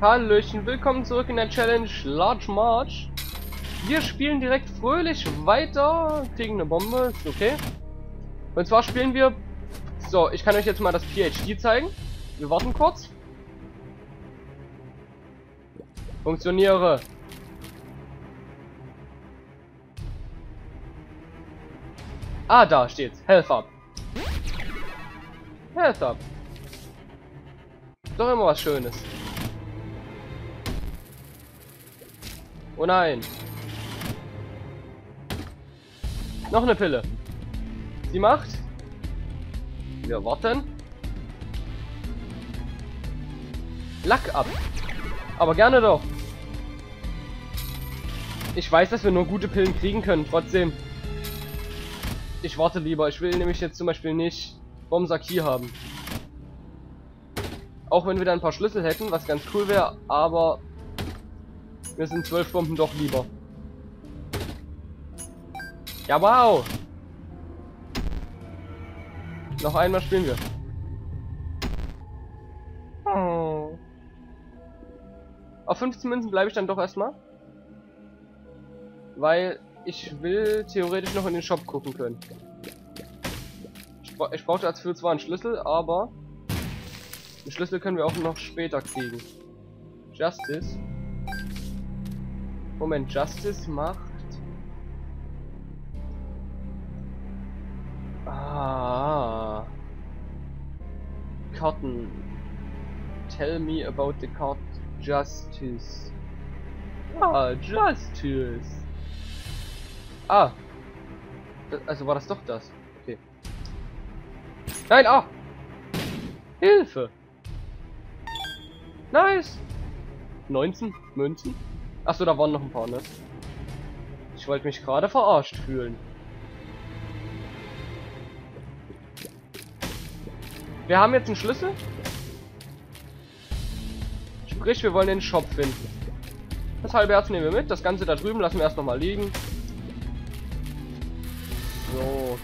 Hallöchen, willkommen zurück in der Challenge Large March. Wir spielen direkt fröhlich weiter, kriegen eine Bombe, ist okay. Und zwar spielen wir... So, ich kann euch jetzt mal das PhD zeigen. Wir warten kurz. Funktioniere. Ah, da steht's. Health up. Health up. Doch immer was Schönes. Oh nein. Noch eine Pille. Sie macht. Wir warten. Lack ab. Aber gerne doch. Ich weiß, dass wir nur gute Pillen kriegen können. Trotzdem. Ich warte lieber. Ich will nämlich jetzt zum Beispiel nicht Bomsaki haben. Auch wenn wir da ein paar Schlüssel hätten, was ganz cool wäre, aber mir sind 12 Bomben doch lieber. Ja, wow! Noch einmal spielen wir. Oh. Auf 15 Münzen bleibe ich dann doch erstmal. Weil ich will theoretisch noch in den Shop gucken können. Ich brauchte dafür zwar einen Schlüssel, aber den Schlüssel können wir auch noch später kriegen. Justice. Moment, Justice macht... Ah. Karten. Tell me about the card Justice. Ah, Justice. Ah. Also war das doch das. Okay. Nein, ah! Hilfe! Nice! 19 Münzen? Achso, da waren noch ein paar, ne? Ich wollte mich gerade verarscht fühlen. Wir haben jetzt einen Schlüssel. Sprich, wir wollen den Shop finden. Das halbe Herz nehmen wir mit. Das Ganze da drüben lassen wir erst nochmal liegen. So.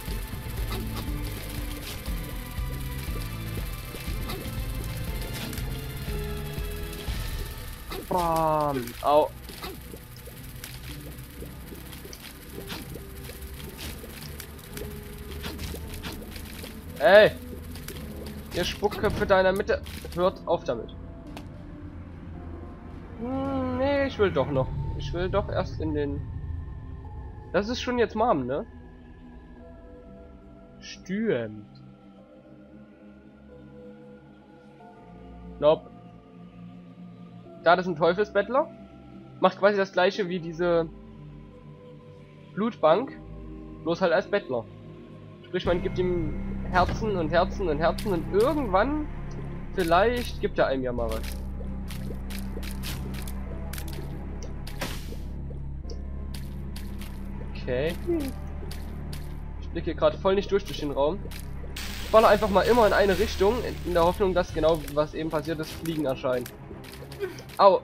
Bam. Au. Ey! Ihr Spuckköpfe da in der Mitte. Hört auf damit. Nee, ich will doch noch. Ich will doch erst in den... Das ist schon jetzt Mom, ne? Stimmt. Nope. Da, das ist ein Teufelsbettler. Macht quasi das gleiche wie diese Blutbank. Bloß halt als Bettler. Sprich, man gibt ihm Herzen und Herzen und Herzen und irgendwann vielleicht gibt er einem ja mal was. Okay. Ich blicke gerade voll nicht durch den Raum. Ich baller einfach mal immer in eine Richtung, in der Hoffnung, dass genau was eben passiert ist, Fliegen erscheinen. Au!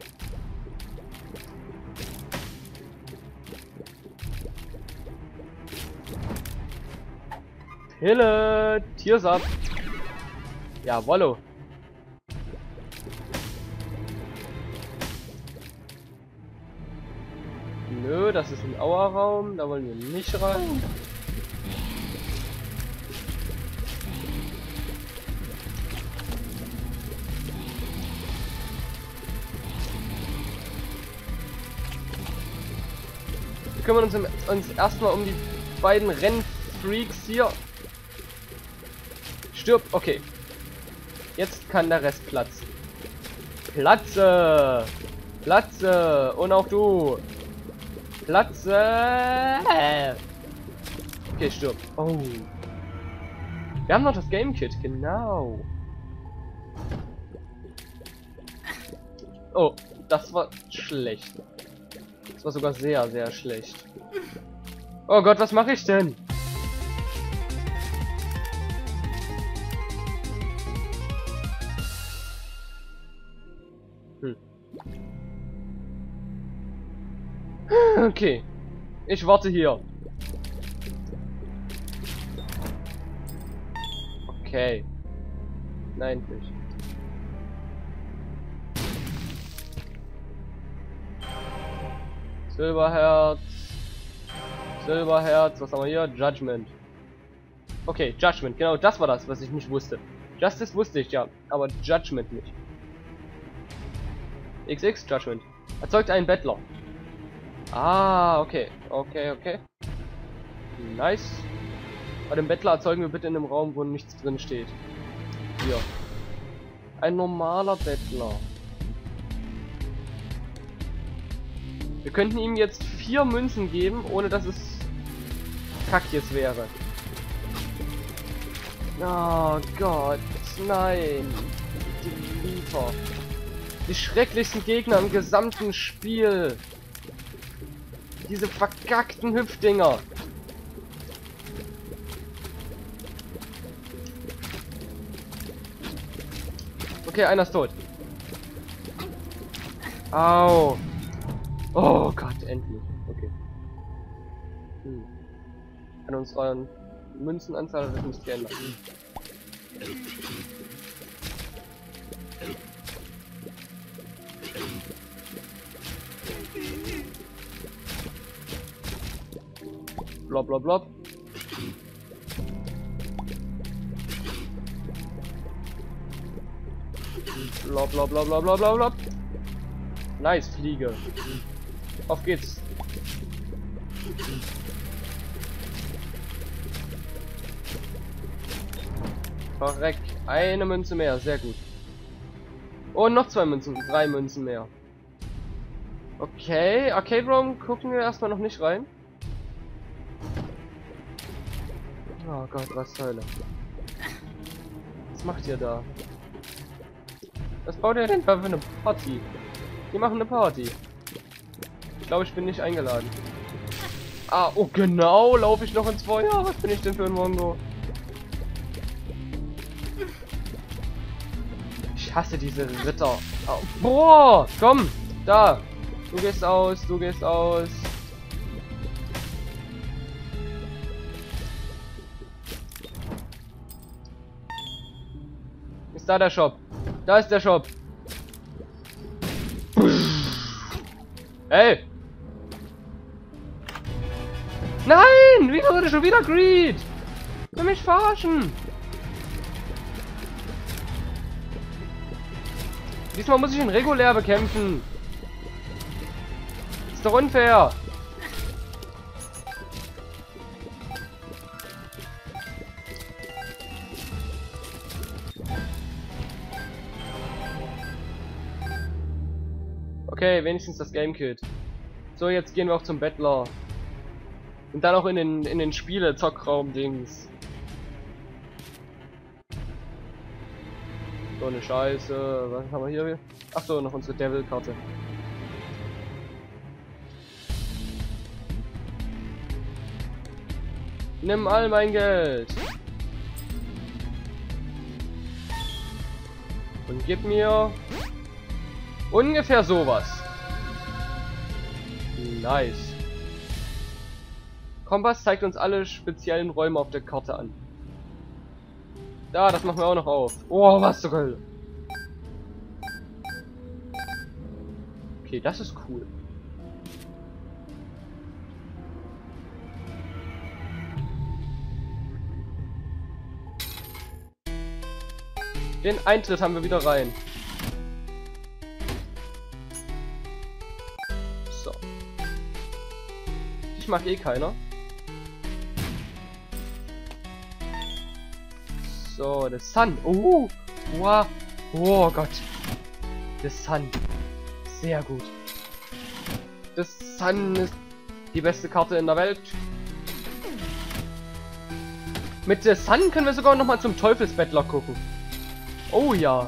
Pille! Tiersab! Jawollo! Nö, das ist ein Auerraum, da wollen wir nicht rein. Wir kümmern uns erstmal um die beiden Rennfreaks hier. Stirb, okay. Jetzt kann der Rest platzen. Platze! Platze! Und auch du! Platze! Okay, stirb. Oh. Wir haben noch das Game Kit, genau. Oh, das war schlecht. Das war sogar sehr, sehr schlecht. Oh Gott, was mache ich denn? Okay. Ich warte hier. Okay. Nein, nicht. Silberherz. Silberherz. Was haben wir hier? Judgment. Okay, Judgment. Genau, das war das, was ich nicht wusste. Justice wusste ich ja, aber Judgment nicht. XX Judgment. Erzeugt einen Bettler. Ah, okay. Okay. Nice. Bei dem Bettler erzeugen wir bitte in einem Raum, wo nichts drin steht. Hier. Ein normaler Bettler. Wir könnten ihm jetzt 4 Münzen geben, ohne dass es Kackjes wäre. Oh Gott, nein. Die Liefer. Die schrecklichsten Gegner im gesamten Spiel. Diese verkackten Hüpfdinger. Okay, einer ist tot. Au. Oh Gott, endlich. Okay. An unserer Münzenanzahl hat das nicht geändert. Blob, blob, blob. Blob, blob, blob, blob, blob, blob, blob. Nice, Fliege. Auf geht's. Korrekt. Eine Münze mehr, sehr gut. Und noch 2 Münzen, 3 Münzen mehr. Okay, Arcade Room gucken wir erstmal noch nicht rein. Oh Gott, was zur Hölle. Was macht ihr da? Was baut ihr denn da für eine Party? Die machen eine Party. Ich glaube, ich bin nicht eingeladen. Ah, oh genau, laufe ich noch ins Feuer? Was bin ich denn für ein Mongo? Ich hasse diese Ritter. Oh, boah, komm, da. Du gehst aus, du gehst aus. Ist da der Shop? Da ist der Shop. Hey! Nein! Wieso wurde schon wieder Greed? Will mich verarschen! Diesmal muss ich ihn regulär bekämpfen. Ist doch unfair. Okay, wenigstens das Game Kit. So, jetzt gehen wir auch zum Bettler. Und dann auch in den Spiele-Zockraum-Dings. So eine Scheiße. Was haben wir hier? Achso, noch unsere Devil-Karte. Nimm all mein Geld. Und gib mir ungefähr sowas. Nice. Kompass zeigt uns alle speziellen Räume auf der Karte an. Da, das machen wir auch noch auf. Oh, was zur Hölle. Okay, das ist cool. Den Eintritt haben wir wieder rein. So. Ich mag eh keiner. So, the Sun. Oh, wow. Oh Gott. The Sun. Sehr gut. The Sun ist die beste Karte in der Welt. Mit The Sun können wir sogar noch mal zum Teufelsbettler gucken. Oh ja.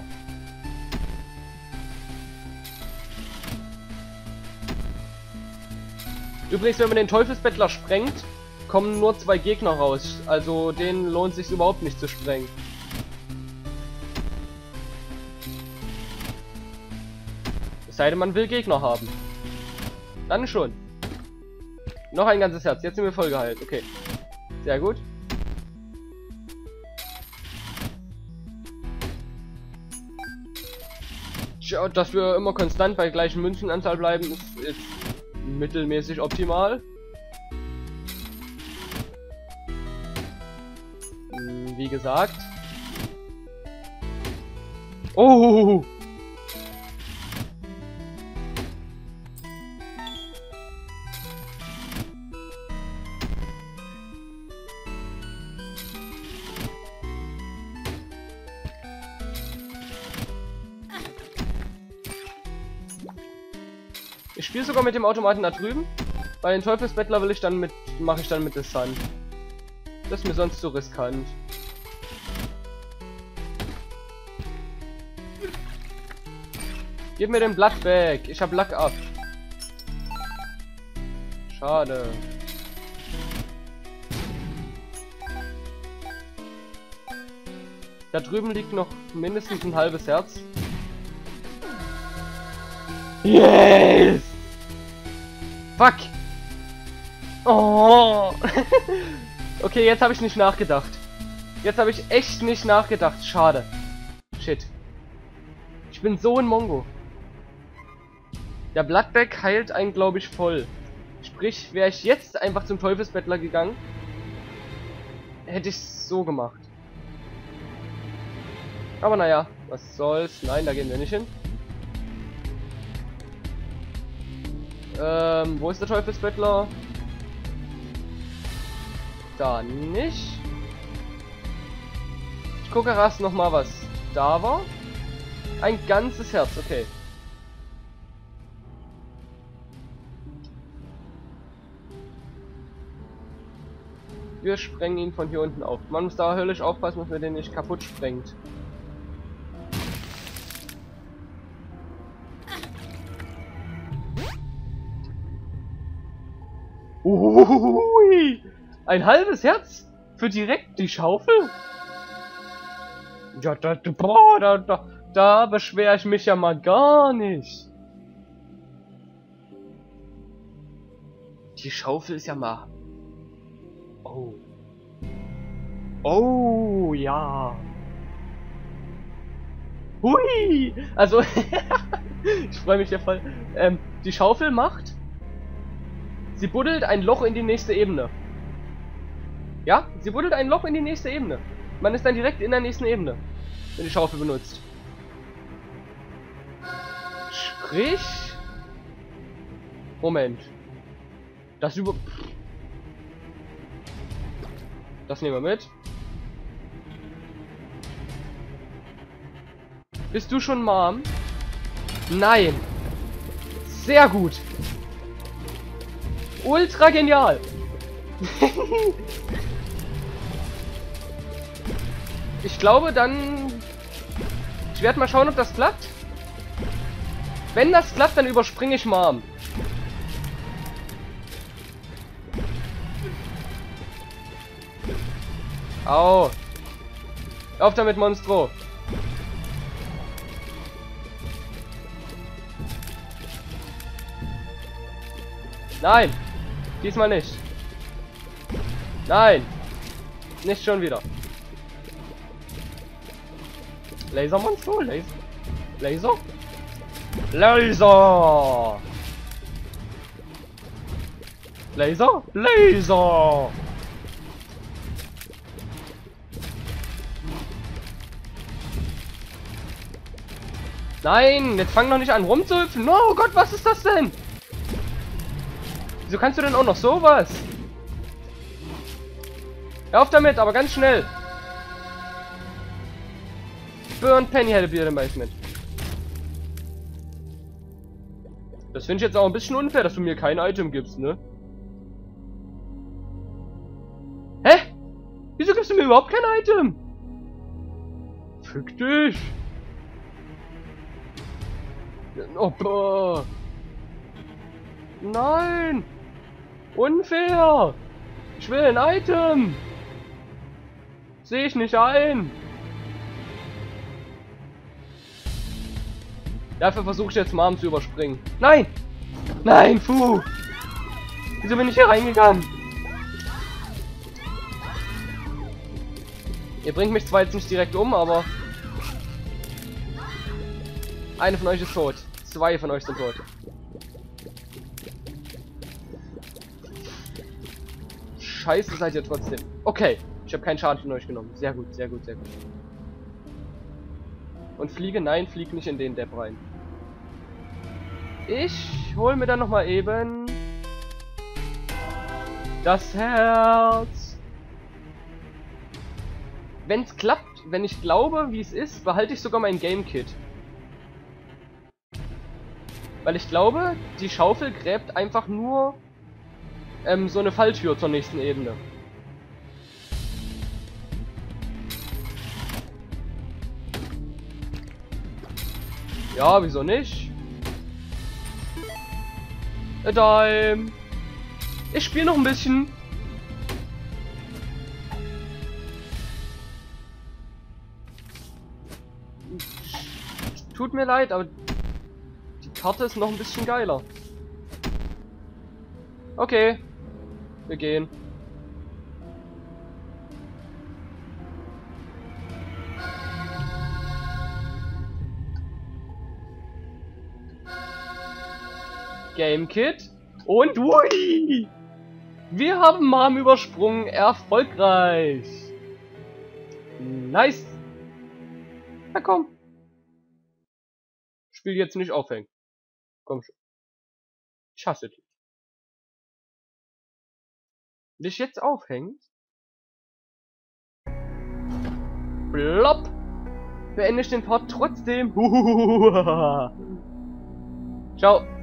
Übrigens, wenn man den Teufelsbettler sprengt, kommen nur 2 Gegner raus. Also denen lohnt es sich überhaupt nicht zu sprengen. Es sei denn, man will Gegner haben. Dann schon. Noch ein ganzes Herz. Jetzt sind wir voll geheilt. Okay. Sehr gut. Tja, dass wir immer konstant bei gleichen Münzenanzahl bleiben, ist mittelmäßig optimal. Wie gesagt. Oh! Ich spiele sogar mit dem Automaten da drüben. Bei den Teufelsbettler will ich dann mache ich dann mit der Sun. Das ist mir sonst zu riskant. Gib mir den Blatt weg. Ich hab Lack ab. Schade. Da drüben liegt noch mindestens ein halbes Herz. Yes! Fuck! Oh! Okay, jetzt habe ich nicht nachgedacht. Jetzt habe ich echt nicht nachgedacht. Schade. Shit. Ich bin so ein Mongo. Der Bloodbag heilt einen, glaube ich, voll. Sprich, wäre ich jetzt einfach zum Teufelsbettler gegangen, hätte ich es so gemacht. Aber naja, was soll's. Nein, da gehen wir nicht hin. Wo ist der Teufelsbettler? Da nicht. Ich gucke erst noch mal, was da war. Ein ganzes Herz, okay. Wir sprengen ihn von hier unten auf. Man muss da höllisch aufpassen, dass man den nicht kaputt sprengt. Ui, ein halbes Herz für direkt die Schaufel? Ja, da beschwere ich mich ja mal gar nicht. Die Schaufel ist ja mal... Oh. Oh, ja. Hui! Also, ich freue mich ja voll. Die Schaufel macht... Sie buddelt ein Loch in die nächste Ebene. Ja, sie buddelt ein Loch in die nächste Ebene. Man ist dann direkt in der nächsten Ebene, wenn die Schaufel benutzt. Sprich... Moment. Das nehmen wir mit. Bist du schon Mom? Nein. Sehr gut. Ultra genial. Ich glaube dann... Ich werde mal schauen, ob das klappt. Wenn das klappt, dann überspringe ich Mom. Au. Auf damit, Monstro. Nein. Diesmal nicht. Nein. Nicht schon wieder. Lasermonstro? Laser? Laser? Laser! Laser? Laser! Nein, jetzt fang doch nicht an rumzuhüpfen. Oh Gott, was ist das denn? Wieso kannst du denn auch noch sowas? Hör auf damit, aber ganz schnell. Burn Penny hätte wieder den mit. Das finde ich jetzt auch ein bisschen unfair, dass du mir kein Item gibst, ne? Hä? Wieso gibst du mir überhaupt kein Item? Fick dich. Oh, boah. Nein! Unfair! Ich will ein Item! Sehe ich nicht ein! Dafür versuche ich jetzt Mom zu überspringen. Nein! Nein, Fu! Wieso bin ich hier reingegangen? Ihr bringt mich zwar jetzt nicht direkt um, aber... Eine von euch ist tot. Zwei von euch sind tot. scheiße seid ihr trotzdem. Okay, ich habe keinen Schaden von euch genommen. Sehr gut, sehr gut, sehr gut. Und fliege? Nein, flieg nicht in den Depp rein. Ich hol mir dann nochmal eben das Herz. Wenn es klappt, wenn ich glaube, wie es ist, behalte ich sogar mein Game Kit. Weil ich glaube, die Schaufel gräbt einfach nur so eine Falltür zur nächsten Ebene. Ja, wieso nicht? A dime. Ich spiele noch ein bisschen. Tut mir leid, aber die Karte ist noch ein bisschen geiler. Okay, wir gehen. Game Kit und Wui! Wir haben Mom übersprungen, erfolgreich. Nice. Na komm. Spiel jetzt nicht aufhängen. Komm schon. Ich hasse dich. Dich jetzt aufhängt? Blopp. Beende ich den Part trotzdem. Ciao.